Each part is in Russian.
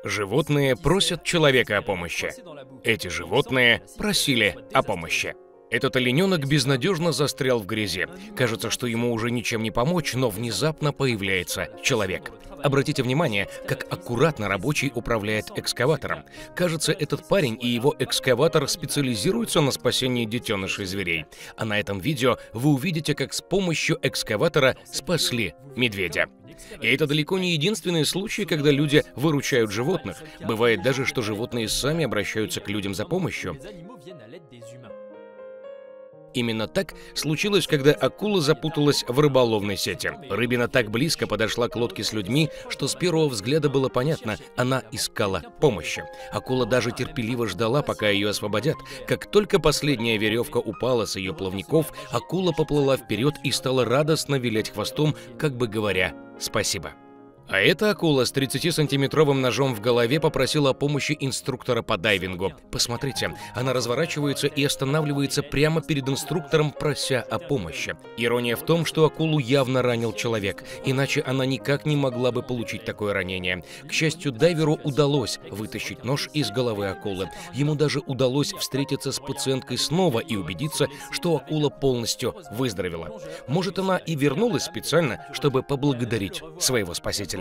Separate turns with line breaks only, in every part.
Животные просят человека о помощи. Эти животные просили о помощи. Этот олененок безнадежно застрял в грязи. Кажется, что ему уже ничем не помочь, но внезапно появляется человек. Обратите внимание, как аккуратно рабочий управляет экскаватором. Кажется, этот парень и его экскаватор специализируются на спасении детенышей зверей. А на этом видео вы увидите, как с помощью экскаватора спасли медведя. И это далеко не единственный случай, когда люди выручают животных. Бывает даже, что животные сами обращаются к людям за помощью. Именно так случилось, когда акула запуталась в рыболовной сети. Рыбина так близко подошла к лодке с людьми, что с первого взгляда было понятно, она искала помощи. Акула даже терпеливо ждала, пока ее освободят. Как только последняя веревка упала с ее плавников, акула поплыла вперед и стала радостно вилять хвостом, как бы говоря «спасибо». А эта акула с 30-сантиметровым ножом в голове попросила о помощи инструктора по дайвингу. Посмотрите, она разворачивается и останавливается прямо перед инструктором, прося о помощи. Ирония в том, что акулу явно ранил человек, иначе она никак не могла бы получить такое ранение. К счастью, дайверу удалось вытащить нож из головы акулы. Ему даже удалось встретиться с пациенткой снова и убедиться, что акула полностью выздоровела. Может, она и вернулась специально, чтобы поблагодарить своего спасителя.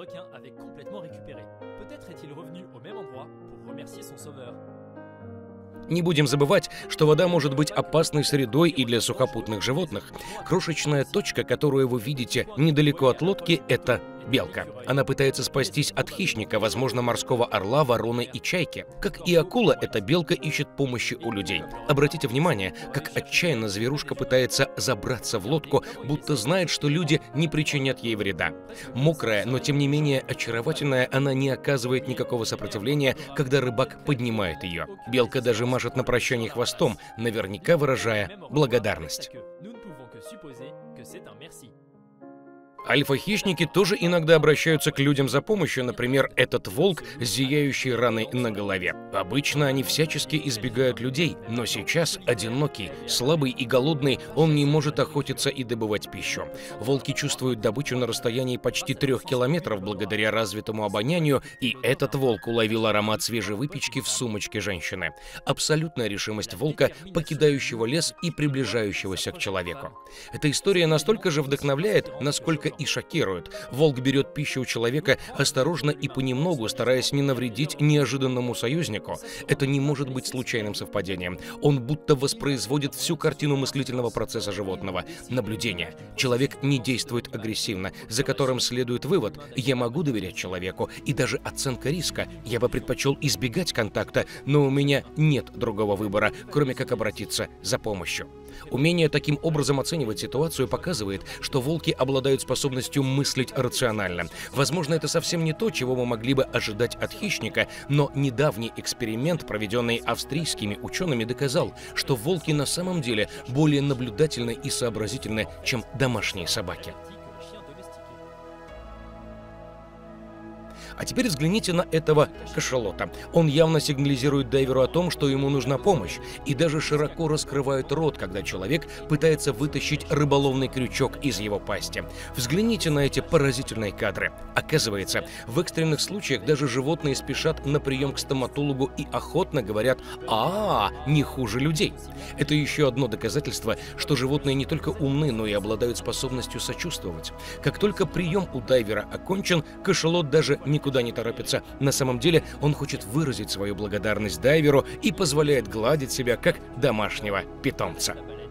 Не будем забывать, что вода может быть опасной средой и для сухопутных животных. Крошечная точка, которую вы видите недалеко от лодки, это белка. Она пытается спастись от хищника, возможно, морского орла, вороны и чайки. Как и акула, эта белка ищет помощи у людей. Обратите внимание, как отчаянно зверушка пытается забраться в лодку, будто знает, что люди не причинят ей вреда. Мокрая, но тем не менее очаровательная, она не оказывает никакого сопротивления, когда рыбак поднимает ее. Белка даже машет на прощание хвостом, наверняка выражая благодарность. Альфа-хищники тоже иногда обращаются к людям за помощью, например, этот волк с зияющей раной на голове. Обычно они всячески избегают людей, но сейчас одинокий, слабый и голодный, он не может охотиться и добывать пищу. Волки чувствуют добычу на расстоянии почти 3 километров благодаря развитому обонянию, и этот волк уловил аромат свежей выпечки в сумочке женщины. Абсолютная решимость волка, покидающего лес и приближающегося к человеку. Эта история настолько же вдохновляет, насколько и шокирует. Волк берет пищу у человека осторожно и понемногу, стараясь не навредить неожиданному союзнику. Это не может быть случайным совпадением. Он будто воспроизводит всю картину мыслительного процесса животного. Наблюдение. Человек не действует агрессивно, за которым следует вывод: я могу доверять человеку, и даже оценка риска. Я бы предпочел избегать контакта, но у меня нет другого выбора, кроме как обратиться за помощью. Умение таким образом оценивать ситуацию показывает, что волки обладают способностью мыслить рационально. Возможно, это совсем не то, чего мы могли бы ожидать от хищника, но недавний эксперимент, проведенный австрийскими учеными, доказал, что волки на самом деле более наблюдательны и сообразительны, чем домашние собаки. А теперь взгляните на этого кашалота. Он явно сигнализирует дайверу о том, что ему нужна помощь, и даже широко раскрывает рот, когда человек пытается вытащить рыболовный крючок из его пасти. Взгляните на эти поразительные кадры. Оказывается, в экстренных случаях даже животные спешат на прием к стоматологу и охотно говорят: не хуже людей. Это еще одно доказательство, что животные не только умны, но и обладают способностью сочувствовать. Как только прием у дайвера окончен, кашалот даже никуда не торопится. На самом деле он хочет выразить свою благодарность дайверу и позволяет гладить себя как домашнего питомца.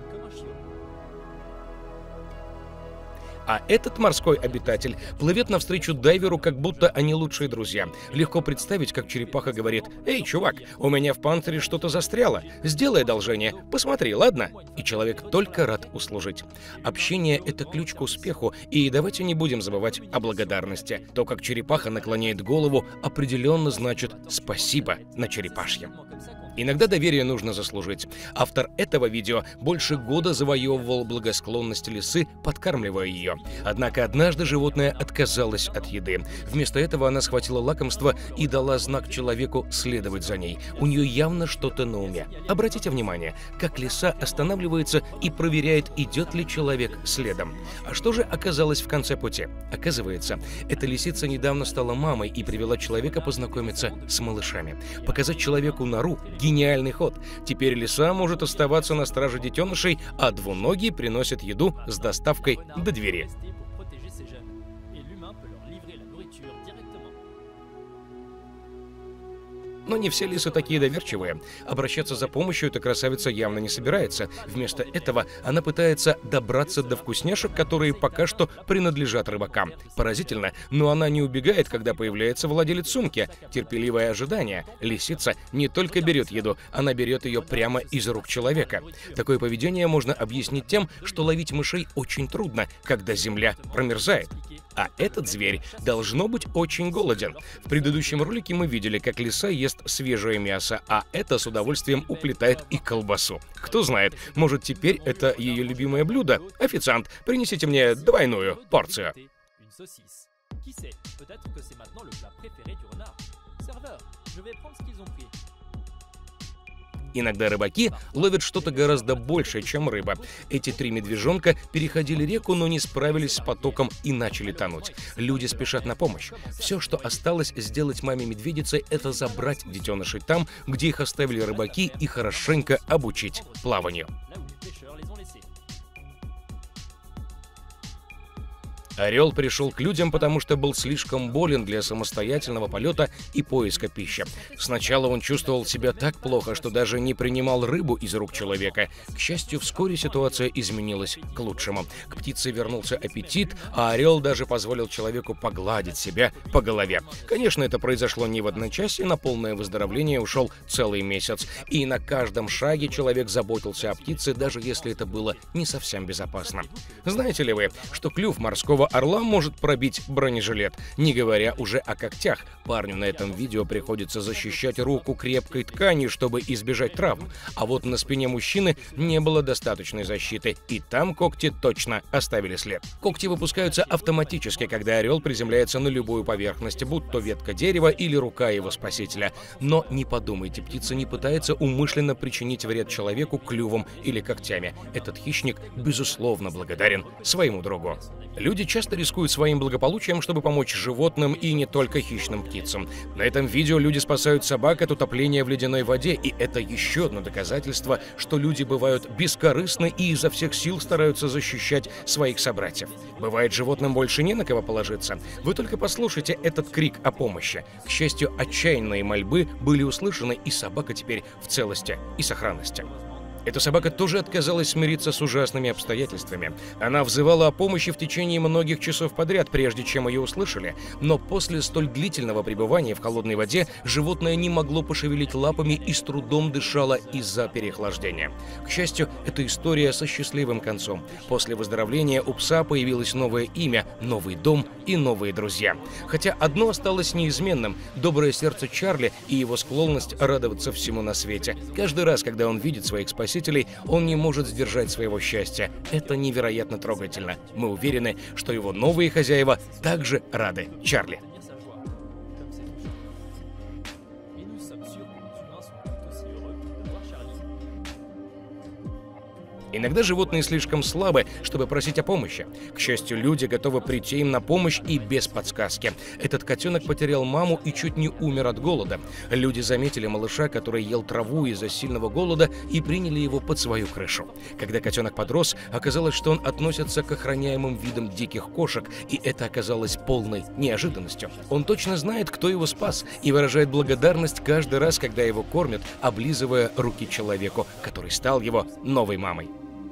А этот морской обитатель плывет навстречу дайверу, как будто они лучшие друзья. Легко представить, как черепаха говорит: «Эй, чувак, у меня в панцире что-то застряло. Сделай одолжение, посмотри, ладно?» И человек только рад услужить. Общение — это ключ к успеху, и давайте не будем забывать о благодарности. То, как черепаха наклоняет голову, определенно значит «спасибо» на черепашьем. Иногда доверие нужно заслужить. Автор этого видео больше года завоевывал благосклонность лисы, подкармливая ее. Однако однажды животное отказалось от еды. Вместо этого она схватила лакомство и дала знак человеку следовать за ней. У нее явно что-то на уме. Обратите внимание, как лиса останавливается и проверяет, идет ли человек следом. А что же оказалось в конце пути? Оказывается, эта лисица недавно стала мамой и привела человека познакомиться с малышами. Показать человеку нору – гениальный ход. Теперь лиса может оставаться на страже детенышей, а двуногий приносит еду с доставкой до двери. Но не все лисы такие доверчивые. Обращаться за помощью эта красавица явно не собирается. Вместо этого она пытается добраться до вкусняшек, которые пока что принадлежат рыбакам. Поразительно, но она не убегает, когда появляется владелец сумки. Терпеливое ожидание. Лисица не только берет еду, она берет ее прямо из рук человека. Такое поведение можно объяснить тем, что ловить мышей очень трудно, когда земля промерзает. А этот зверь должно быть очень голоден. В предыдущем ролике мы видели, как лиса ест свежее мясо, а это с удовольствием уплетает и колбасу. Кто знает, может, теперь это ее любимое блюдо? Официант, принесите мне двойную порцию. Иногда рыбаки ловят что-то гораздо большее, чем рыба. Эти 3 медвежонка переходили реку, но не справились с потоком и начали тонуть. Люди спешат на помощь. Все, что осталось сделать маме-медведице, это забрать детенышей там, где их оставили рыбаки, и хорошенько обучить плаванию. Орел пришел к людям, потому что был слишком болен для самостоятельного полета и поиска пищи. Сначала он чувствовал себя так плохо, что даже не принимал рыбу из рук человека. К счастью, вскоре ситуация изменилась к лучшему. К птице вернулся аппетит, а орел даже позволил человеку погладить себя по голове. Конечно, это произошло не в одночасье, на полное выздоровление ушел целый месяц. И на каждом шаге человек заботился о птице, даже если это было не совсем безопасно. Знаете ли вы, что клюв морского орла может пробить бронежилет, не говоря уже о когтях. Парню на этом видео приходится защищать руку крепкой тканью, чтобы избежать травм. А вот на спине мужчины не было достаточной защиты, и там когти точно оставили след. Когти выпускаются автоматически, когда орел приземляется на любую поверхность, будь то ветка дерева или рука его спасителя. Но не подумайте, птица не пытается умышленно причинить вред человеку клювом или когтями. Этот хищник, безусловно, благодарен своему другу. Люди часто рискуют своим благополучием, чтобы помочь животным и не только хищным птицам. На этом видео люди спасают собак от утопления в ледяной воде, и это еще одно доказательство, что люди бывают бескорыстны и изо всех сил стараются защищать своих собратьев. Бывает, животным больше не на кого положиться. Вы только послушайте этот крик о помощи. К счастью, отчаянные мольбы были услышаны, и собака теперь в целости и сохранности. Эта собака тоже отказалась смириться с ужасными обстоятельствами. Она взывала о помощи в течение многих часов подряд, прежде чем ее услышали. Но после столь длительного пребывания в холодной воде животное не могло пошевелить лапами и с трудом дышало из-за переохлаждения. К счастью, это история со счастливым концом. После выздоровления у пса появилось новое имя, новый дом и новые друзья. Хотя одно осталось неизменным – доброе сердце Чарли и его склонность радоваться всему на свете. Каждый раз, когда он видит своих спасителей, он не может сдержать своего счастья. Это невероятно трогательно. Мы уверены, что его новые хозяева также рады Чарли. Иногда животные слишком слабы, чтобы просить о помощи. К счастью, люди готовы прийти им на помощь и без подсказки. Этот котенок потерял маму и чуть не умер от голода. Люди заметили малыша, который ел траву из-за сильного голода, и приняли его под свою крышу. Когда котенок подрос, оказалось, что он относится к охраняемым видам диких кошек, и это оказалось полной неожиданностью. Он точно знает, кто его спас, и выражает благодарность каждый раз, когда его кормят, облизывая руки человеку, который стал его новой мамой.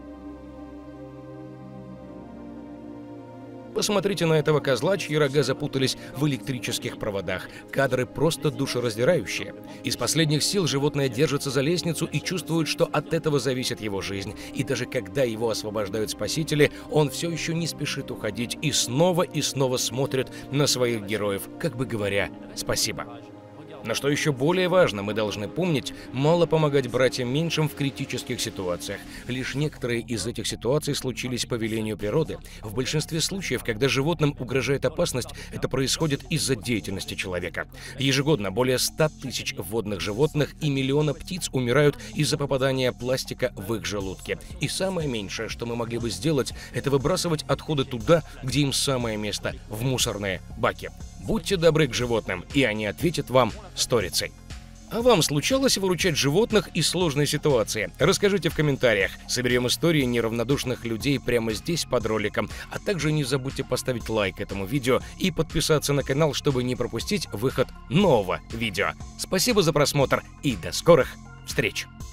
Посмотрите на этого козла, чьи рога запутались в электрических проводах. Кадры просто душераздирающие. Из последних сил животное держится за лестницу и чувствует, что от этого зависит его жизнь. И даже когда его освобождают спасители, он все еще не спешит уходить и снова смотрит на своих героев, как бы говоря «спасибо». Но что еще более важно, мы должны помнить, мало помогать братьям меньшим в критических ситуациях. Лишь некоторые из этих ситуаций случились по велению природы. В большинстве случаев, когда животным угрожает опасность, это происходит из-за деятельности человека. Ежегодно более 100 тысяч водных животных и миллиона птиц умирают из-за попадания пластика в их желудки. И самое меньшее, что мы могли бы сделать, это выбрасывать отходы туда, где им самое место — в мусорные баки. Будьте добры к животным, и они ответят вам сторицей. А вам случалось выручать животных из сложной ситуации? Расскажите в комментариях. Соберем истории неравнодушных людей прямо здесь под роликом. А также не забудьте поставить лайк этому видео и подписаться на канал, чтобы не пропустить выход нового видео. Спасибо за просмотр и до скорых встреч!